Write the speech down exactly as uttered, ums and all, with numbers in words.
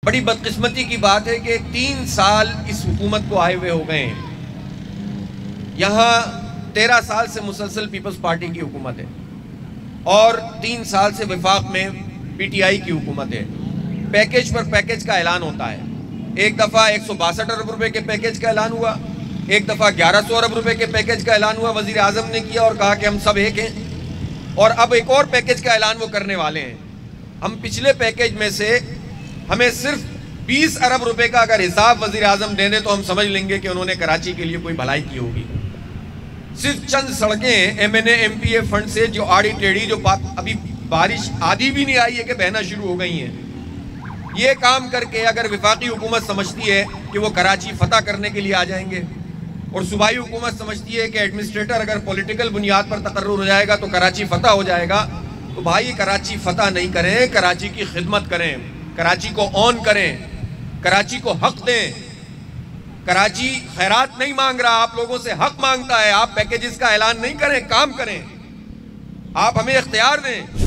बड़ी बदकिस्मती की बात है कि तीन साल इस हुकूमत को आए हुए हो गए हैं। यहाँ तेरह साल से मुसलसल पीपल्स पार्टी की हुकूमत है और तीन साल से विफाक में पीटीआई की हुकूमत है। पैकेज पर पैकेज का ऐलान होता है। एक दफ़ा एक सौ बासठ अरब रुपए के पैकेज का ऐलान हुआ, एक दफ़ा ग्यारह सौ अरब रुपए के पैकेज का ऐलान हुआ, वज़ीर आज़म ने किया और कहा कि हम सब एक हैं। और अब एक और पैकेज का ऐलान वो करने वाले हैं। हम पिछले पैकेज में से हमें सिर्फ बीस अरब रुपए का अगर हिसाब वज़ीर आज़म दे दें तो हम समझ लेंगे कि उन्होंने कराची के लिए कोई भलाई की होगी। सिर्फ चंद सड़कें M N A M P A fund से जो आड़ी टेढ़ी, जो अभी बारिश आधी भी नहीं आई है कि बहना शुरू हो गई हैं, ये काम करके अगर विफाकी हुकूमत समझती है कि वो कराची फतह करने के लिए आ जाएंगे और सूबाई हुकूमत समझती है कि एडमिनिस्ट्रेटर अगर पॉलिटिकल बुनियाद पर तकर्रुर हो जाएगा तो कराची फतह हो जाएगा, तो भाई कराची फतह नहीं करें, कराची की खिदमत करें, कराची को ऑन करें, कराची को हक दें। कराची खैरात नहीं मांग रहा, आप लोगों से हक मांगता है। आप पैकेजेस का ऐलान नहीं करें, काम करें, आप हमें इख्तियार दें।